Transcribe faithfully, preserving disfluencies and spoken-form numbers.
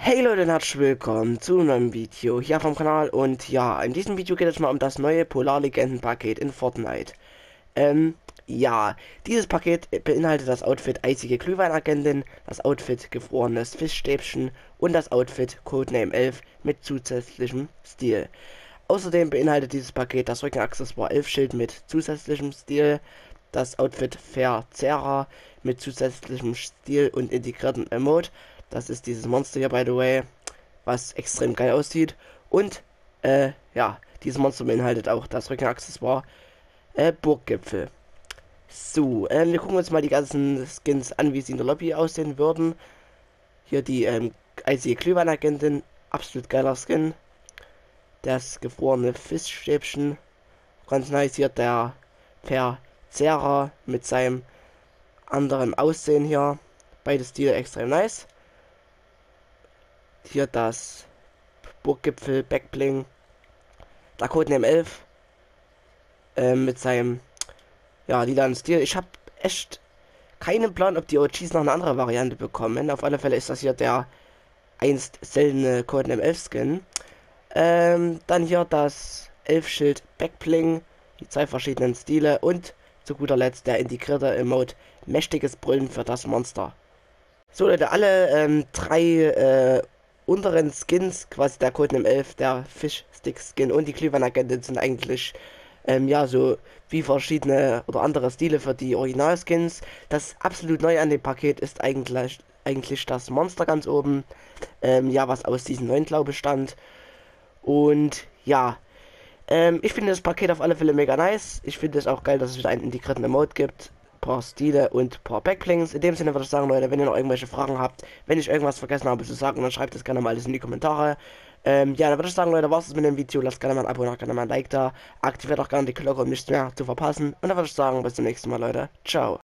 Hey Leute und herzlich willkommen zu einem neuen Video hier vom Kanal. Und ja, in diesem Video geht es mal um das neue Polarlegenden-Paket in Fortnite. Ähm, ja, dieses Paket beinhaltet das Outfit Eisige Glühweinagentin, das Outfit Gefrorenes Fischstäbchen und das Outfit Codename elf mit zusätzlichem Stil. Außerdem beinhaltet dieses Paket das Rückenaccessoire elf Schild mit zusätzlichem Stil, das Outfit Verzehrer mit zusätzlichem Stil und integrierten Emote. Das ist dieses Monster hier, by the way, was extrem geil aussieht. Und, äh, ja, dieses Monster beinhaltet auch das Rückenaccessoire äh, Burggipfel. So, äh, wir gucken uns mal die ganzen Skins an, wie sie in der Lobby aussehen würden. Hier die ähm, eisige Glühweinagentin, absolut geiler Skin. Das gefrorene Fischstäbchen, ganz nice. Hier der Verzehrer mit seinem anderen Aussehen hier. Beide Stile extrem nice. Hier das Burggipfel Backbling. Der Codename elf. Äh, mit seinem ja, lilanen Stil. Ich habe echt keinen Plan, ob die O Gs noch eine andere Variante bekommen. Auf alle Fälle ist das hier der einst seltene Codename elf Skin. Ähm, dann hier das elf Schild Backbling. Die zwei verschiedenen Stile. Und zu guter Letzt der integrierte Emote mächtiges Brüllen für das Monster. So Leute, alle ähm, drei äh, unteren Skins, quasi der Codename elf, der Fischstick-Skin und die Glühweinagentin sind eigentlich ähm, ja so wie verschiedene oder andere Stile für die Original-Skins. Das absolut neu an dem Paket ist eigentlich eigentlich das Monster ganz oben, ähm, ja, was aus Season neun glaube ich stammt. Und ja, ähm, ich finde das Paket auf alle Fälle mega nice. Ich finde es auch geil, dass es wieder einen integrierten Emote gibt, paar Stile und paar Backblings. In dem Sinne würde ich sagen, Leute, wenn ihr noch irgendwelche Fragen habt, wenn ich irgendwas vergessen habe zu sagen, dann schreibt es gerne mal alles in die Kommentare. Ähm, ja, dann würde ich sagen, Leute, war's es mit dem Video. Lasst gerne mal ein Abo und gerne mal ein Like da. Aktiviert auch gerne die Glocke, um nichts mehr zu verpassen. Und dann würde ich sagen, bis zum nächsten Mal, Leute. Ciao.